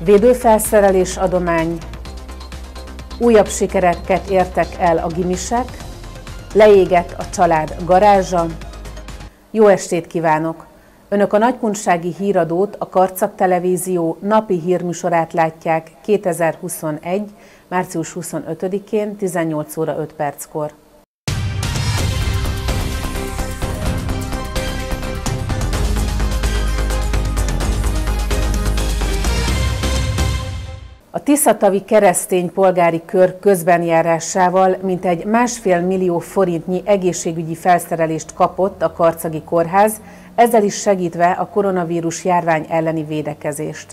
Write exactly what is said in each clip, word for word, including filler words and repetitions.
Védőfelszerelés adomány, újabb sikereket értek el a gimisek, leégett a család garázsa. Jó estét kívánok! Önök a Nagykunsági Híradót, a Karcag Televízió napi hírműsorát látják kétezer-huszonegy. március huszonötödikén tizennyolc óra öt perckor. A Tiszatavi Keresztény Polgári Kör közbenjárásával mintegy másfél millió forintnyi egészségügyi felszerelést kapott a karcagi kórház, ezzel is segítve a koronavírus járvány elleni védekezést.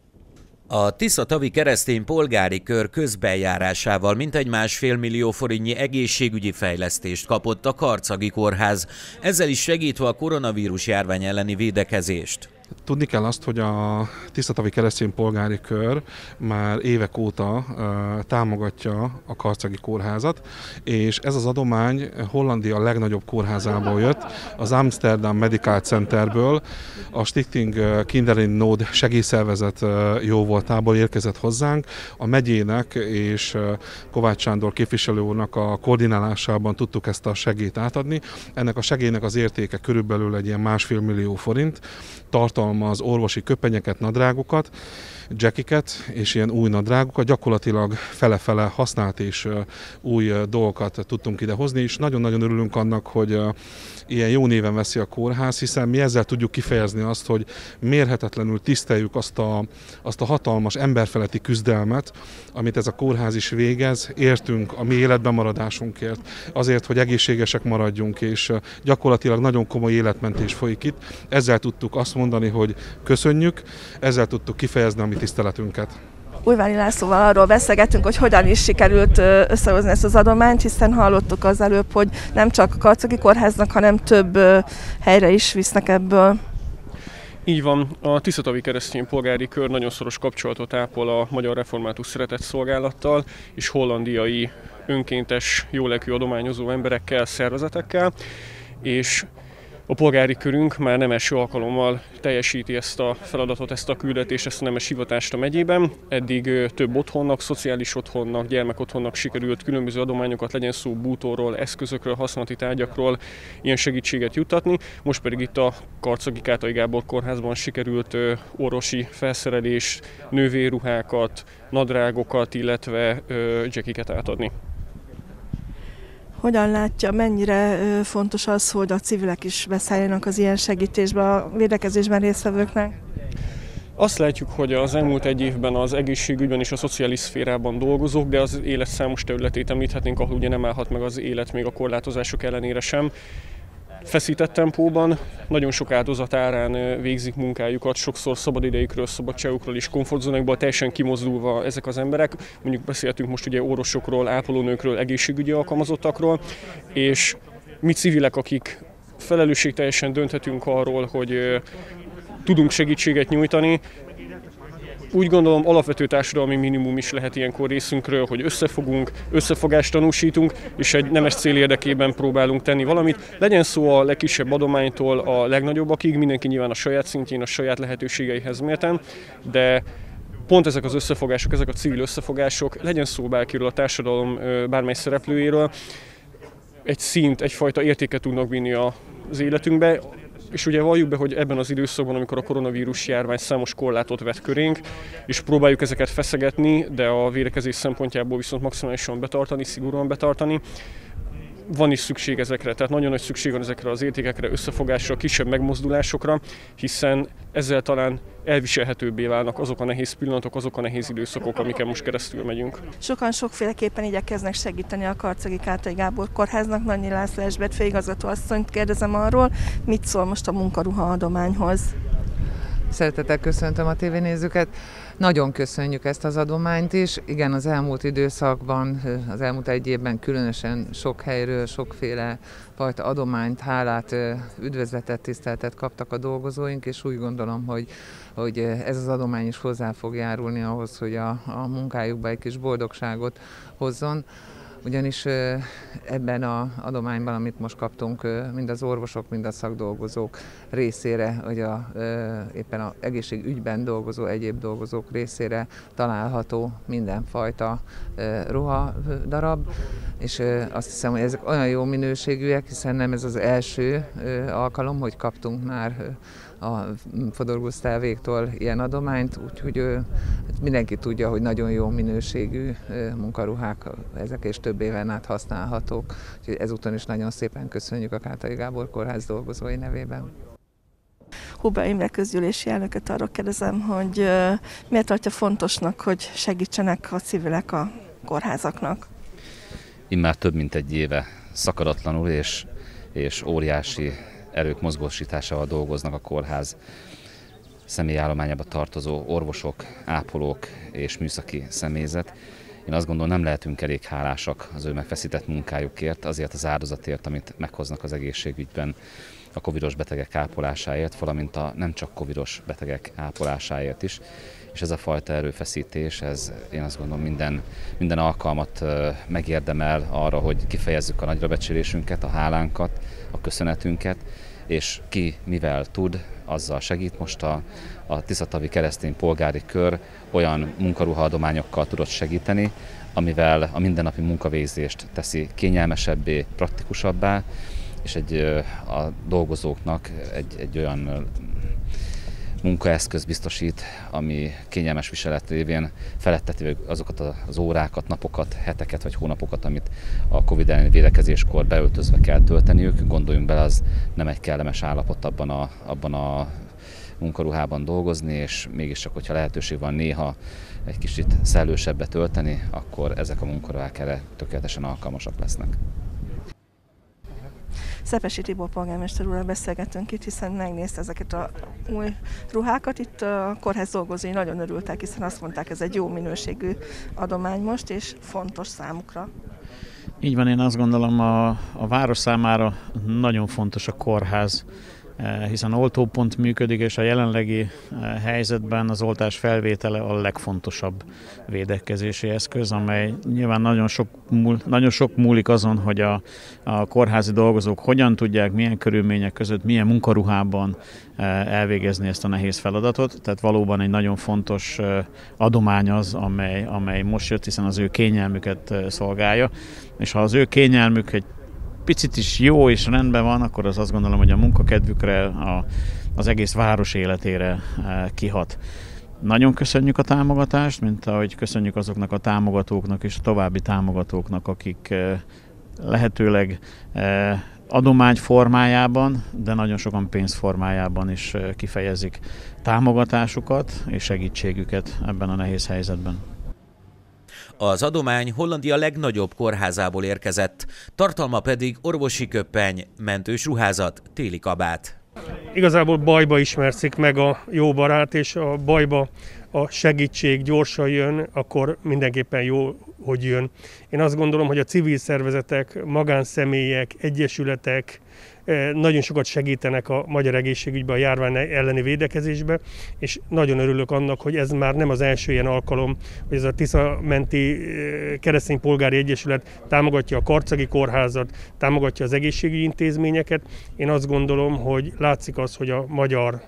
A Tiszatavi Keresztény Polgári Kör közbenjárásával mintegy másfél millió forintnyi egészségügyi fejlesztést kapott a karcagi kórház, ezzel is segítve a koronavírus járvány elleni védekezést. Tudni kell azt, hogy a Tiszatavi Keresztény Polgári Kör már évek óta uh, támogatja a karcagi kórházat, és ez az adomány Hollandia legnagyobb kórházából jött, az Amsterdam Medical Centerből, a Stichting Kinder in Nood segélyszervezet uh, jóvoltából érkezett hozzánk. A megyének és uh, Kovács Sándor képviselő úrnak a koordinálásában tudtuk ezt a segélyt átadni. Ennek a segélynek az értéke körülbelül egy ilyen másfél millió forint, tartalmaz orvosi köpenyeket, nadrágokat, jackiket és ilyen új nadrágokat, gyakorlatilag fele-fele használt és új dolgokat tudtunk ide hozni, és nagyon-nagyon örülünk annak, hogy ilyen jó néven veszi a kórház, hiszen mi ezzel tudjuk kifejezni azt, hogy mérhetetlenül tiszteljük azt a, azt a hatalmas emberfeletti küzdelmet, amit ez a kórház is végez, értünk a mi életben maradásunkért, azért, hogy egészségesek maradjunk, és gyakorlatilag nagyon komoly életmentés folyik itt. Ezzel tudtuk azt mondani, hogy köszönjük, ezzel tudtuk kifejezni a mi tiszteletünket. Újvári Lászlóval arról beszélgettünk, hogy hogyan is sikerült összehozni ezt az adományt, hiszen hallottuk az előbb, hogy nem csak a karcagi kórháznak, hanem több helyre is visznek ebből. Így van, a Tiszatavi Keresztény Polgári Kör nagyon szoros kapcsolatot ápol a Magyar Református Szeretetszolgálattal és hollandiai önkéntes, jólelkű adományozó emberekkel, szervezetekkel, és a polgári körünk már nem első alkalommal teljesíti ezt a feladatot, ezt a küldetést, ezt a nemes hivatást a megyében. Eddig több otthonnak, szociális otthonnak, gyermekotthonnak sikerült különböző adományokat, legyen szó bútorról, eszközökről, használati tárgyakról ilyen segítséget juttatni. Most pedig itt a Karcagi Kátai Gábor Kórházban sikerült orvosi felszerelés, nővérruhákat, nadrágokat, illetve jackiket átadni. Hogyan látja, mennyire fontos az, hogy a civilek is beszálljanak az ilyen segítésbe a védekezésben résztvevőknek? Azt látjuk, hogy az elmúlt egy évben az egészségügyben és a szociális szférában dolgozók, de az élet számos területét említhetnénk, ahol ugye nem állhat meg az élet még a korlátozások ellenére sem. Feszített tempóban, nagyon sok áldozat árán végzik munkájukat, sokszor szabadidejükről, szabadságukról és komfortzónákból teljesen kimozdulva ezek az emberek. Mondjuk beszéltünk most ugye orvosokról, ápolónőkről, egészségügyi alkalmazottakról, és mi civilek, akik felelősségteljesen dönthetünk arról, hogy tudunk segítséget nyújtani. Úgy gondolom, alapvető társadalmi minimum is lehet ilyenkor részünkről, hogy összefogunk, összefogást tanúsítunk, és egy nemes cél érdekében próbálunk tenni valamit. Legyen szó a legkisebb adománytól a legnagyobbakig, mindenki nyilván a saját szintjén, a saját lehetőségeihez mérten, de pont ezek az összefogások, ezek a civil összefogások, legyen szó bárkiről, a társadalom bármely szereplőjéről, egy szint, egyfajta értéket tudnak vinni az életünkbe. És ugye valljuk be, hogy ebben az időszakban, amikor a koronavírus járvány számos korlátot vet körénk, és próbáljuk ezeket feszegetni, de a védekezés szempontjából viszont maximálisan betartani, szigorúan betartani, van is szükség ezekre, tehát nagyon nagy szükség van ezekre az értékekre, összefogásra, kisebb megmozdulásokra, hiszen ezzel talán elviselhetőbbé válnak azok a nehéz pillanatok, azok a nehéz időszakok, amiken most keresztül megyünk. Sokan sokféleképpen igyekeznek segíteni a Karcagi Kátai Gábor Kórháznak. Nagynyi László Erzsébet főigazgató asszonyt kérdezem arról, mit szól most a munkaruha adományhoz. Szeretettel köszöntöm a tévénézőket. Nagyon köszönjük ezt az adományt is. Igen, az elmúlt időszakban, az elmúlt egy évben különösen sok helyről, sokféle fajta adományt, hálát, üdvözletet, tiszteletet kaptak a dolgozóink, és úgy gondolom, hogy, hogy ez az adomány is hozzá fog járulni ahhoz, hogy a, a munkájukba egy kis boldogságot hozzon. Ugyanis ebben az adományban, amit most kaptunk, mind az orvosok, mind a szakdolgozók részére, vagy a, éppen az egészségügyben dolgozó, egyéb dolgozók részére található mindenfajta ruhadarab, és azt hiszem, hogy ezek olyan jó minőségűek, hiszen nem ez az első alkalom, hogy kaptunk már a Fodor Gusztávéktól ilyen adományt, úgyhogy mindenki tudja, hogy nagyon jó minőségű munkaruhák ezek, és több éven át használhatók. Úgyhogy ezúton is nagyon szépen köszönjük a Kátai Gábor Kórház dolgozói nevében. Huber Imre közgyűlési elnököt arról kérdezem, hogy miért tartja fontosnak, hogy segítsenek a civilek a kórházaknak? Immár több mint egy éve szakadatlanul és, és óriási erők mozgósításával dolgoznak a kórház személyállományába tartozó orvosok, ápolók és műszaki személyzet. Én azt gondolom, nem lehetünk elég hálásak az ő megfeszített munkájukért, azért az áldozatért, amit meghoznak az egészségügyben a covidos betegek ápolásáért, valamint a nem csak covidos betegek ápolásáért is. És ez a fajta erőfeszítés, ez én azt gondolom minden, minden alkalmat megérdemel arra, hogy kifejezzük a nagyrabecsülésünket, a hálánkat, a köszönetünket, és ki mivel tud, azzal segít. Most a, a Tiszatavi Keresztény Polgári Kör olyan munkaruhaadományokkal tudott segíteni, amivel a mindennapi munkavégzést teszi kényelmesebbé, praktikusabbá, és egy, a dolgozóknak egy, egy olyan munkaeszköz biztosít, ami kényelmes viselet révén feletteti azokat az órákat, napokat, heteket vagy hónapokat, amit a Covid elleni védekezéskor beöltözve kell tölteniük. Gondoljunk bele, az nem egy kellemes állapot abban a, abban a munkaruhában dolgozni, és mégiscsak, hogyha lehetőség van néha egy kicsit szellősebbet tölteni, akkor ezek a munkaruhák erre tökéletesen alkalmasak lesznek. Szepesi Tibor polgármester úrral beszélgetünk itt, hiszen megnézte ezeket a új ruhákat. Itt a kórház dolgozói nagyon örültek, hiszen azt mondták, ez egy jó minőségű adomány most, és fontos számukra. Így van, én azt gondolom, a, a város számára nagyon fontos a kórház, hiszen oltópont működik, és a jelenlegi helyzetben az oltás felvétele a legfontosabb védekezési eszköz, amely nyilván nagyon sok, múl, nagyon sok múlik azon, hogy a, a kórházi dolgozók hogyan tudják, milyen körülmények között, milyen munkaruhában elvégezni ezt a nehéz feladatot. Tehát valóban egy nagyon fontos adomány az, amely, amely most jött, hiszen az ő kényelmüket szolgálja, és ha az ő kényelmük egy picit is jó és rendben van, akkor az azt gondolom, hogy a munkakedvükre, a, az egész város életére kihat. Nagyon köszönjük a támogatást, mint ahogy köszönjük azoknak a támogatóknak és a további támogatóknak, akik lehetőleg adomány formájában, de nagyon sokan pénz formájában is kifejezik támogatásukat és segítségüket ebben a nehéz helyzetben. Az adomány Hollandia legnagyobb kórházából érkezett, tartalma pedig orvosi köppeny, mentős ruházat, téli kabát. Igazából bajba ismerszik meg a jó barát, és a bajba a segítség gyorsan jön, akkor mindenképpen jó, hogy jön. Én azt gondolom, hogy a civil szervezetek, magánszemélyek, egyesületek nagyon sokat segítenek a magyar egészségügyben, a járvány elleni védekezésbe, és nagyon örülök annak, hogy ez már nem az első ilyen alkalom, hogy ez a Tisza-menti Keresztény Polgári Egyesület támogatja a Karcagi Kórházat, támogatja az egészségügyi intézményeket. Én azt gondolom, hogy látszik az, hogy a magyar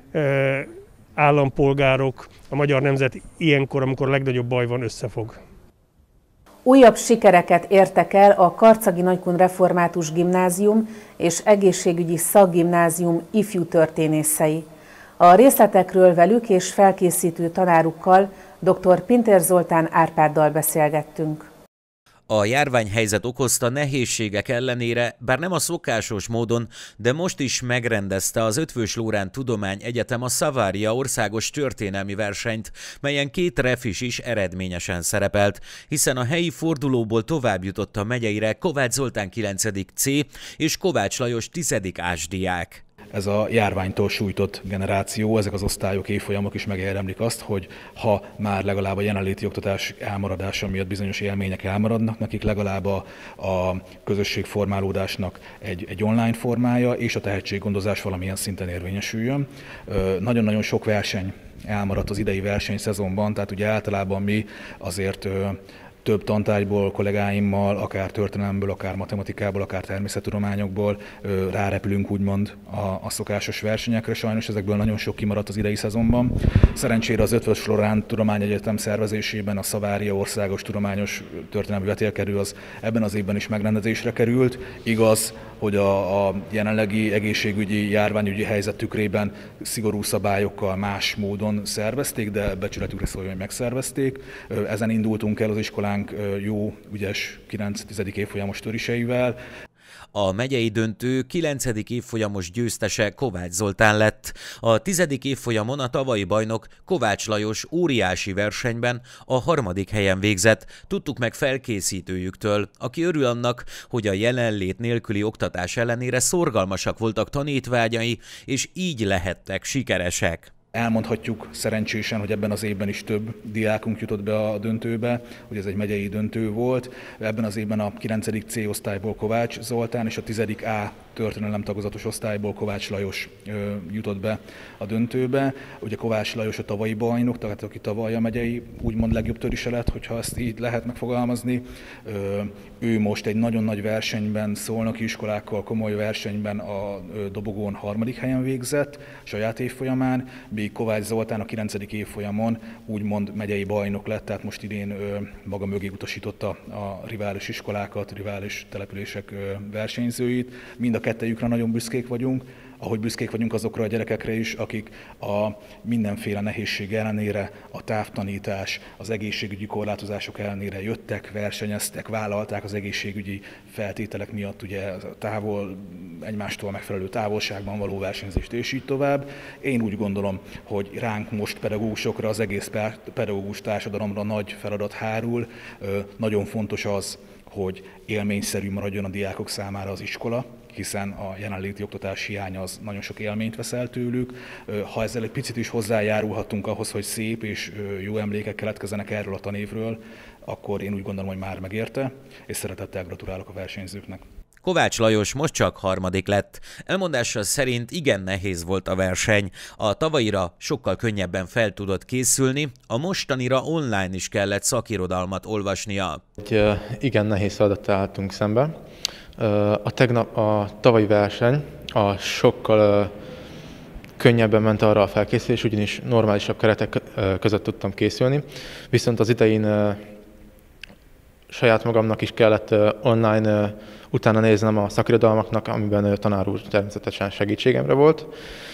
állampolgárok, a magyar nemzet ilyenkor, amikor a legnagyobb baj van, összefog. Újabb sikereket értek el a Karcagi Nagykun Református Gimnázium és Egészségügyi Szakgimnázium ifjú történészei. A részletekről velük és felkészítő tanárukkal, dr. Pintér Zoltán Árpáddal beszélgettünk. A járványhelyzet okozta nehézségek ellenére, bár nem a szokásos módon, de most is megrendezte az Eötvös Loránd Tudományegyetem a Savaria országos történelmi versenyt, melyen két refis is eredményesen szerepelt, hiszen a helyi fordulóból tovább jutott a megyeire Kovács Zoltán kilencedik C és Kovács Lajos tizedik ás diák. Ez a járványtól sújtott generáció, ezek az osztályok, évfolyamok is megérdemlik azt, hogy ha már legalább a jelenléti oktatás elmaradása miatt bizonyos élmények elmaradnak, nekik legalább a, a közösségformálódásnak egy, egy online formája és a tehetséggondozás valamilyen szinten érvényesüljön. Nagyon-nagyon sok verseny elmaradt az idei versenyszezonban, tehát ugye általában mi azért több tantárgyból kollégáimmal, akár történelemből, akár matematikából, akár természettudományokból rárepülünk úgymond a, a szokásos versenyekre. Sajnos ezekből nagyon sok kimaradt az idei szezonban. Szerencsére az Eötvös Loránd Tudományegyetem szervezésében a Szavária Országos Tudományos Történelmi Vetélkedő az ebben az évben is megrendezésre került. Igaz, hogy a, a jelenlegi egészségügyi, járványügyi helyzet tükrében szigorú szabályokkal más módon szervezték, de becsületükre szóljon, hogy megszervezték. Ezen indultunk el az iskolánk jó, ügyes kilencedik évfolyamos töriseivel. A megyei döntő kilencedik évfolyamos győztese Kovács Zoltán lett. A tizedik évfolyamon a tavalyi bajnok Kovács Lajos óriási versenyben a harmadik helyen végzett. Tudtuk meg felkészítőjüktől, aki örül annak, hogy a jelenlét nélküli oktatás ellenére szorgalmasak voltak tanítványai, és így lehettek sikeresek. Elmondhatjuk szerencsésen, hogy ebben az évben is több diákunk jutott be a döntőbe, hogy ez egy megyei döntő volt. Ebben az évben a kilencedik C osztályból Kovács Zoltán és a tizedik A történelem tagozatos osztályból Kovács Lajos ö, jutott be a döntőbe. Ugye Kovács Lajos a tavalyi bajnok, tehát aki tavaly a megyei úgymond legjobb törise lett, hogyha ezt így lehet megfogalmazni. Ö, ő most egy nagyon nagy versenyben, szolnoki iskolákkal komoly versenyben a ö, dobogón harmadik helyen végzett saját évfolyamán, míg Kovács Zoltán a kilencedik évfolyamon úgymond megyei bajnok lett, tehát most idén ö, maga mögé utasította a rivális iskolákat, rivális települések ö, versenyzőit. Mind a kettejükre nagyon büszkék vagyunk, ahogy büszkék vagyunk azokra a gyerekekre is, akik a mindenféle nehézség ellenére, a távtanítás, az egészségügyi korlátozások ellenére jöttek, versenyeztek, vállalták az egészségügyi feltételek miatt ugye távol, egymástól megfelelő távolságban való versenyzést és így tovább. Én úgy gondolom, hogy ránk most pedagógusokra, az egész pedagógus társadalomra nagy feladat hárul. Nagyon fontos az, hogy élményszerű maradjon a diákok számára az iskola, hiszen a jelenléti oktatás hiánya az nagyon sok élményt vesz el tőlük. Ha ezzel egy picit is hozzájárulhatunk ahhoz, hogy szép és jó emlékek keletkezzenek erről a tanévről, akkor én úgy gondolom, hogy már megérte, és szeretettel gratulálok a versenyzőknek. Kovács Lajos most csak harmadik lett. Elmondása szerint igen nehéz volt a verseny. A tavalyira sokkal könnyebben fel tudott készülni, a mostanira online is kellett szakirodalmat olvasnia. Egy igen nehéz feladattal álltunk szembe. A tegnap a tavalyi verseny a sokkal könnyebben ment arra a felkészülés, ugyanis normálisabb keretek között tudtam készülni. Viszont az idején saját magamnak is kellett online utána néznem a szakirodalmaknak, amiben tanár úr természetesen segítségemre volt.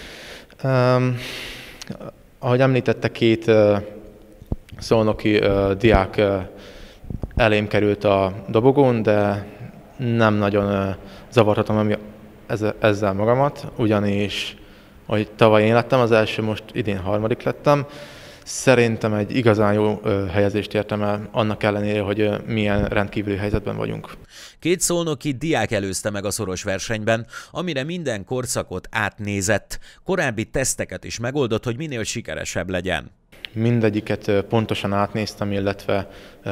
Um, ahogy említette, két uh, szolnoki uh, diák uh, elém került a dobogón, de nem nagyon uh, zavarhatom ezzel, ezzel magamat, ugyanis, hogy tavaly én lettem az első, most idén harmadik lettem. Szerintem egy igazán jó helyezést értem el, annak ellenére, hogy milyen rendkívüli helyzetben vagyunk. Két szolnoki diák előzte meg a szoros versenyben, amire minden korszakot átnézett. Korábbi teszteket is megoldott, hogy minél sikeresebb legyen. Mindegyiket pontosan átnéztem, illetve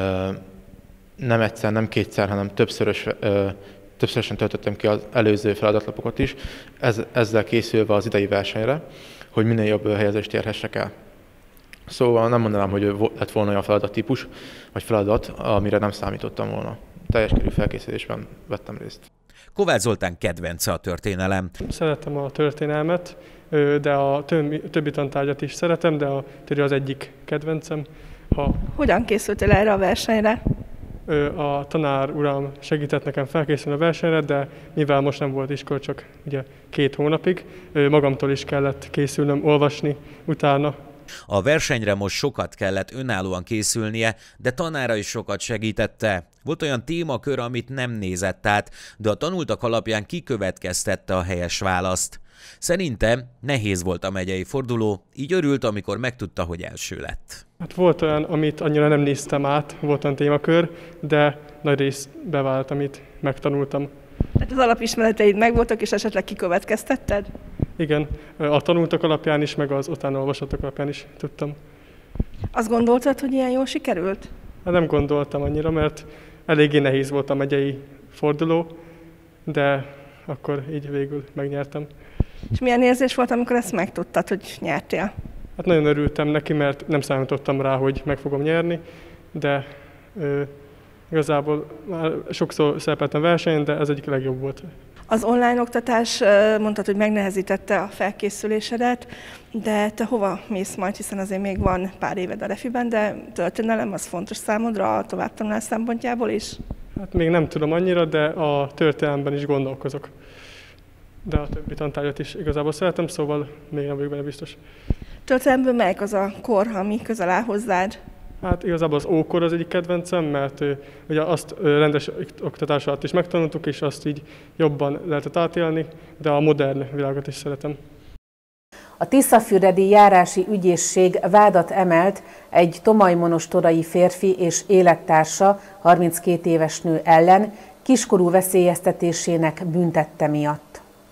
nem egyszer, nem kétszer, hanem többszörös, többszörösen töltöttem ki az előző feladatlapokat is, ezzel készülve az idei versenyre, hogy minél jobb helyezést érhessek el. Szóval nem mondanám, hogy lett volna olyan feladattípus, vagy feladat, amire nem számítottam volna. Teljes körű felkészülésben vettem részt. Kovács Zoltán kedvence a történelem. Szeretem a történelmet, de a többi, többi tantárgyat is szeretem, de a többi az egyik kedvencem. Ha Hogyan készültél erre a versenyre? A tanár uram segített nekem felkészülni a versenyre, de mivel most nem volt iskola, csak ugye két hónapig, magamtól is kellett készülnöm, olvasni utána. A versenyre most sokat kellett önállóan készülnie, de tanára is sokat segítette. Volt olyan témakör, amit nem nézett át, de a tanultak alapján kikövetkeztette a helyes választ. Szerintem nehéz volt a megyei forduló, így örült, amikor megtudta, hogy első lett. Hát volt olyan, amit annyira nem néztem át, volt olyan témakör, de nagy rész bevált, amit megtanultam. Tehát az alapismereteid megvoltak, és esetleg kikövetkeztetted? Igen, a tanultak alapján is, meg az utána olvasatok alapján is tudtam. Azt gondoltad, hogy ilyen jól sikerült? Hát nem gondoltam annyira, mert eléggé nehéz volt a megyei forduló, de akkor így végül megnyertem. És milyen érzés volt, amikor ezt megtudtad, hogy nyertél? Hát nagyon örültem neki, mert nem számítottam rá, hogy meg fogom nyerni, de ö, Igazából már sokszor szerepeltem versenyen, de ez egyik legjobb volt. Az online oktatás mondtad, hogy megnehezítette a felkészülésedet, de te hova mész majd, hiszen azért még van pár éved a refiben, de történelem az fontos számodra a továbbtanulás szempontjából is? Hát még nem tudom annyira, de a történelemben is gondolkozok. De a többi tantárgyat is igazából szeretem, szóval még nem vagyok benne biztos. Történelemből melyik az a kor, ami közel áll hozzád? Hát igazából az ókor az egyik kedvencem, mert ugye azt rendes oktatás alatt is megtanultuk, és azt így jobban lehetett átélni, de a modern világot is szeretem. A Tiszafüredi járási ügyészség vádat emelt egy tomajmonostorai férfi és élettársa, harminckét éves nő ellen kiskorú veszélyeztetésének büntette miatt.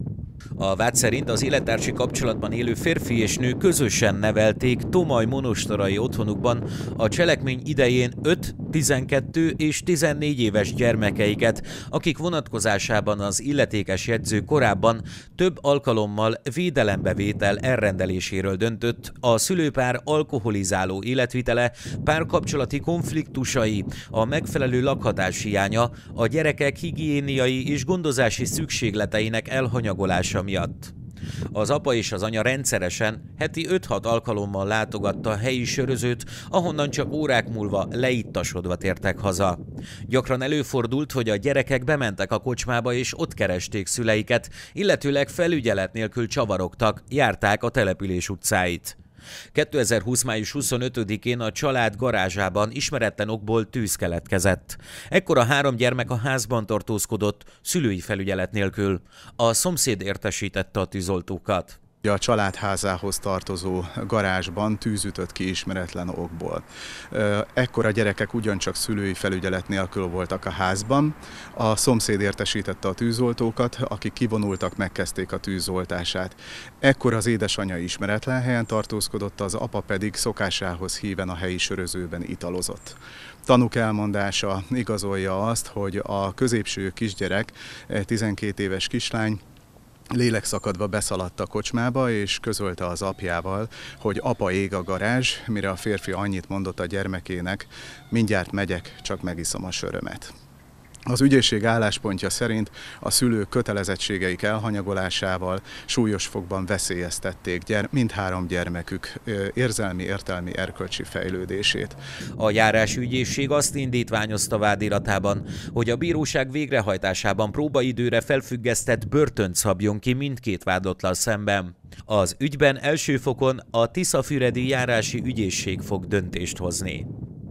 A vád szerint az élettársi kapcsolatban élő férfi és nő közösen nevelték tomajmonostorai otthonukban a cselekmény idején öt, tizenkettő és tizennégy éves gyermekeiket, akik vonatkozásában az illetékes jegyző korábban több alkalommal védelembevétel elrendeléséről döntött, a szülőpár alkoholizáló életvitele, párkapcsolati konfliktusai, a megfelelő lakhatás hiánya, a gyerekek higiéniai és gondozási szükségleteinek elhanyagolása miatt. Az apa és az anya rendszeresen heti öt-hat alkalommal látogatta a helyi sörözőt, ahonnan csak órák múlva leittasodva tértek haza. Gyakran előfordult, hogy a gyerekek bementek a kocsmába és ott keresték szüleiket, illetőleg felügyelet nélkül csavarogtak, járták a település utcáit. kétezer-húsz. május huszonötödikén a család garázsában ismeretlen okból tűz keletkezett. Ekkor a három gyermek a házban tartózkodott, szülői felügyelet nélkül. A szomszéd értesítette a tűzoltókat. A család házához tartozó garázsban tűz ütött ki ismeretlen okból. Ekkor a gyerekek ugyancsak szülői felügyelet nélkül voltak a házban. A szomszéd értesítette a tűzoltókat, akik kivonultak, megkezdték a tűzoltását. Ekkor az édesanyja ismeretlen helyen tartózkodott, az apa pedig szokásához híven a helyi sörözőben italozott. Tanúk elmondása igazolja azt, hogy a középső kisgyerek, tizenkét éves kislány, lélekszakadva beszaladt a kocsmába, és közölte az apjával, hogy apa ég a garázs, mire a férfi annyit mondott a gyermekének, mindjárt megyek, csak megiszom a sörömet. Az ügyészség álláspontja szerint a szülők kötelezettségeik elhanyagolásával súlyos fokban veszélyeztették gyere, mindhárom gyermekük érzelmi, értelmi, erkölcsi fejlődését. A járási ügyészség azt indítványozta vádiratában, hogy a bíróság végrehajtásában próbaidőre felfüggesztett börtönt szabjon ki mindkét vádlottlal szemben. Az ügyben első fokon a Tiszafüredi járási ügyészség fog döntést hozni.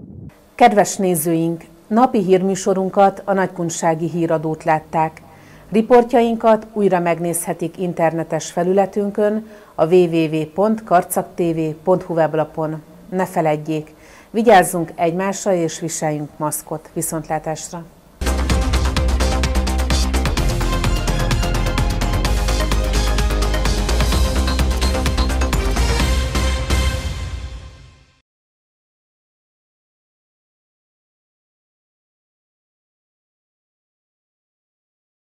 Kedves nézőink! Napi hírműsorunkat, a Nagykunsági Híradót látták. Riportjainkat újra megnézhetik internetes felületünkön, a double-u double-u double-u pont karcagtv pont hu weblapon. Ne feledjék, vigyázzunk egymásra és viseljünk maszkot. Viszontlátásra!